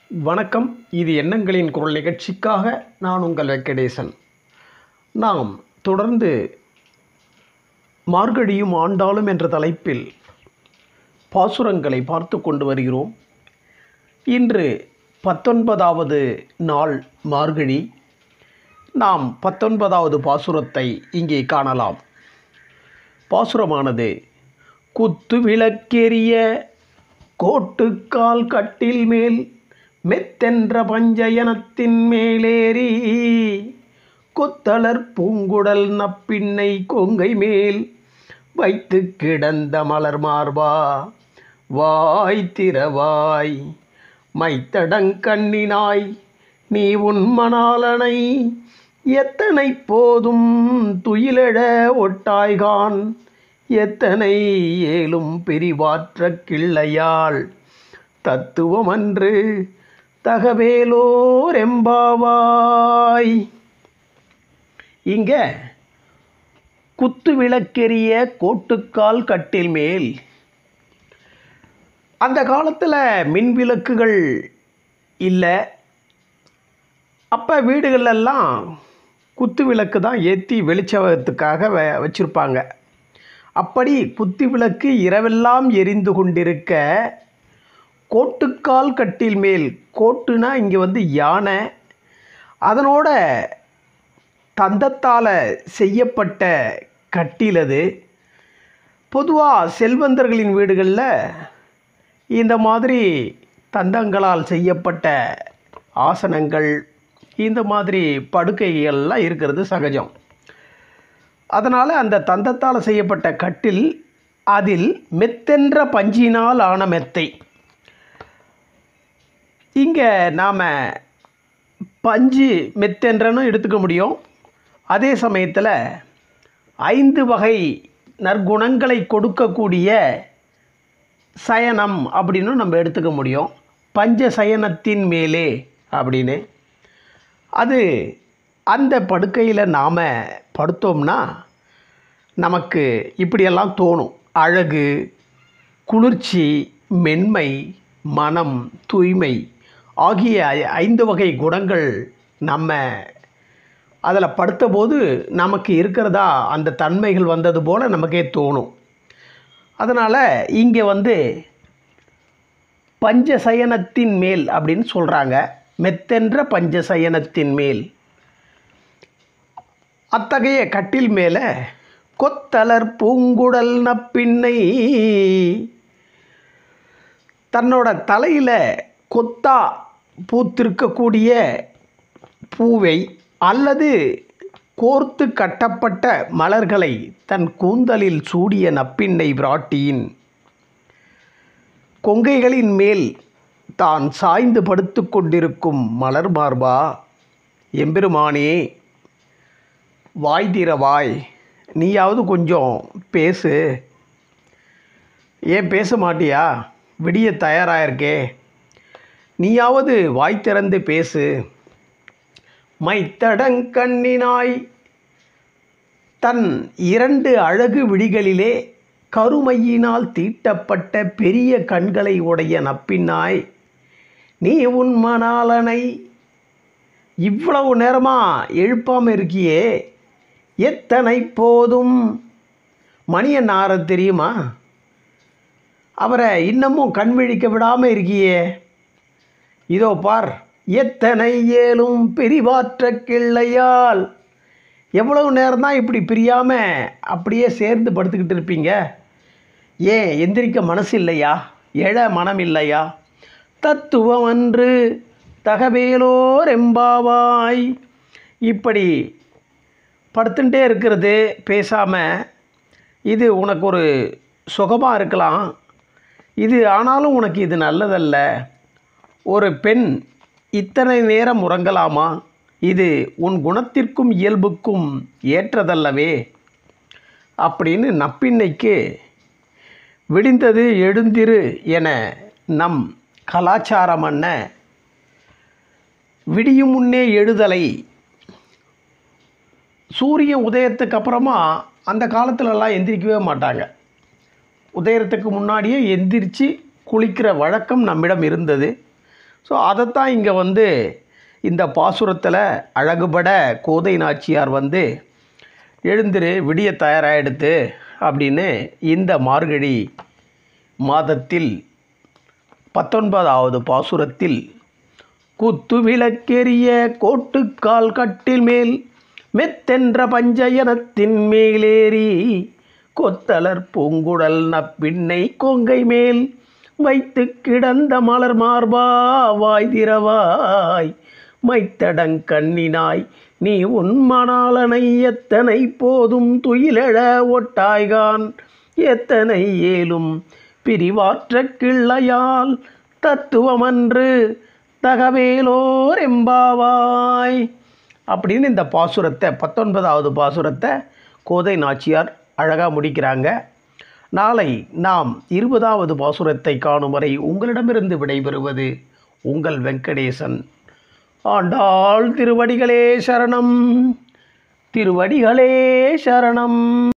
வணக்கம். இது எண்ணங்களின் குரல் நிகழ்ச்சிக்காக நான் உங்கள் வெங்கடேசன். நாம் தொடர்ந்து மார்கழியும் ஆண்டாளும் என்ற தலைப்பில் பாசுரங்களை பார்த்து கொண்டு வருகிறோம். இன்று 19வது நாள் மார்கழி. நாம் 19வது பாசுரத்தை இங்கே காணலாம். பாசுரமானது: குத்து விளக்கெரிய கோட்டுக்கால் கட்டில் மேல் மெத்தென்ற பஞ்சயனத்தின் மேலேறி கொத்தலர் பூங்குடல் நப்பின்னை கொங்கை மேல் வைத்து கிடந்த மலர் மார்பா வாய் திறவாய் மைத்தடங்கண்ணினாய் நீ உன் மணாலனை எத்தனை போதும் துயிலெழ ஒட்டாய்கான் எத்தனை ஏலும் பிரிவாற்ற கிள்ளையாள் தத்துவமன்று தகவேலோர் எம்பாவாய். இங்க குத்து விளக்கெரிய கோட்டுக்கால் கட்டில் மேல். அந்த காலத்தில் மின் விளக்குகள் இல்லை. அப்போ வீடுகளெல்லாம் குத்து விளக்கு தான் ஏற்றி வெளிச்சத்துக்காக வச்சுருப்பாங்க. அப்படி குத்து விளக்கு இரவெல்லாம் எரிந்து கொண்டிருக்க கோட்டுக்கால் கட்டில் மேல், கோட்டுனா இங்கே யானை, அதனோட தந்தத்தால் செய்யப்பட்ட கட்டில் அது. பொதுவாக செல்வந்தர்களின் வீடுகளில் இந்த மாதிரி தந்தங்களால் செய்யப்பட்ட ஆசனங்கள், இந்த மாதிரி படுக்கைகள்லாம் இருக்கிறது சகஜம். அதனால் அந்த தந்தத்தால் செய்யப்பட்ட கட்டில், அதில் மெத்தென்ற பஞ்சினால் ஆன மெத்தை. இங்கே நாம் பஞ்சு மெத்தென்றனும் எடுத்துக்க முடியும். அதே சமயத்தில் 5 வகை நற்குணங்களை கொடுக்கக்கூடிய சயனம் அப்படின்னு நம்ம எடுத்துக்க முடியும். பஞ்ச சயனத்தின் மேலே அப்படின்னு. அது அந்த படுக்கையில் நாம் படுத்தோம்னா நமக்கு இப்படியெல்லாம் தோணும். அழகு, குளிர்ச்சி, மென்மை, மனம், தூய்மை ஆகிய 5 வகை குணங்கள் நம்ம அதில் படுத்தபோது நமக்கு இருக்கிறதா அந்த தன்மைகள் வந்தது போல் நமக்கே தோணும். அதனால் இங்கே பஞ்சசயனத்தின் மேல் அப்படின்னு சொல்கிறாங்க. மெத்தென்ற பஞ்சசயனத்தின் மேல். அத்தகைய கட்டில் மேலே கொத்தலர் பூங்குடல் நப்பின்னை, தன்னோட தலையில் கொத்தா பூத்திருக்கக்கூடிய பூவை அல்லது கோர்த்து கட்டப்பட்ட மலர்களை தன் கூந்தலில் சூடிய நப்பின்னை பிராட்டியின் கொங்கைகளின் மேல் தான் சாய்ந்து படுத்து கொண்டிருக்கும் மலர் மார்பா, எம்பெருமானே வாய் திறவாய், நீயாவது கொஞ்சம் பேசு. ஏன் பேச மாட்டியா? விடிய தயாராயிருக்கே, நீயாவது வாய் திறந்து பேசு. மைத்தடங்கண்ணினாய், தன் 2 அழகு விழிகளிலே கருமையினால் தீட்டப்பட்ட பெரிய கண்களை உடைய நப்பின்னாய், நீ உன் மணாலனை இவ்வளவு நேரமாக எழுப்பாமல் இருக்கியே, எத்தனை போதும். மணியன் ஆற தெரியுமா? அவரை இன்னமும் கண் விழிக்க விடாமல் இருக்கியே. இதோ பார், எத்தனை ஏலும் பிரிவாற்ற கிள்ளையால். எவ்வளவு நேரம்தான் இப்படி பிரியாமல் அப்படியே சேர்ந்து படுத்துக்கிட்டு இருப்பீங்க? ஏன் எந்திரிக்க மனசு இல்லையா? எழ மனம் இல்லையா? தத்துவம் அன்று தகவேலோர் எம்பாவாய். இப்படி படுத்துட்டே இருக்கிறது பேசாமல், இது உனக்கு ஒரு சுகமாக இருக்கலாம். இது ஆனாலும் உனக்கு இது நல்லதல்ல. ஒரு பெண் இத்தனை நேரம் உறங்கலாமா? இது உன் குணத்திற்கும் இயல்புக்கும் ஏற்றதல்லவே அப்படின்னு நப்பின்னைக்கு விடிந்தது எழுந்திரு என நம் கலாச்சாரம் என்ன விடியும் முன்னே எழுதலை. சூரிய உதயத்துக்கு அப்புறமா அந்த காலத்துலலாம் எந்திரிக்கவே மாட்டாங்க. உதயத்துக்கு முன்னாடியே எந்திரிச்சு குளிக்கிற வழக்கம் நம்மிடம் இருந்தது. ஸோ அதைத்தான் இங்கே இந்த பாசுரத்தில் அழகுபட கோதை நாச்சியார் எழுந்திரு விடிய தயாராகிடுத்து அப்படின்னு இந்த மார்கழி மாதத்தில் 19வது பாசுரத்தில் குத்து விளக்கெரிய கோட்டுக்கால் கட்டில் மேல் மெத்தென்ற பஞ்சயனத்தின் மேலேறி கொத்தலர் பூங்குழல் நப்பிண்ணை கொங்கை மேல் வைத்து கிடந்த மலர் மார்பா வாய் திறவாய் மைத்தடங்கண்ணினாய் நீ உன்மணாளனை எத்தனை போதும் துயிலெழ ஒட்டாய்கான் எத்தனை ஏலும் பிரிவாற்ற கிள்ளையால் தத்துவமன்று தகவேலோர் எம்பாவாய் அப்படின்னு இந்த பாசுரத்தை 19வது பாசுரத்தை கோதை நாச்சியார் அழகாக முடிக்கிறாங்க. நாளை நாம் 20வது பாசுரத்தை காணும் வரை உங்களிடமிருந்து விடைபெறுவது உங்கள் வெங்கடேசன். ஆண்டாள் திருவடிகளே சரணம், திருவடிகளே சரணம்.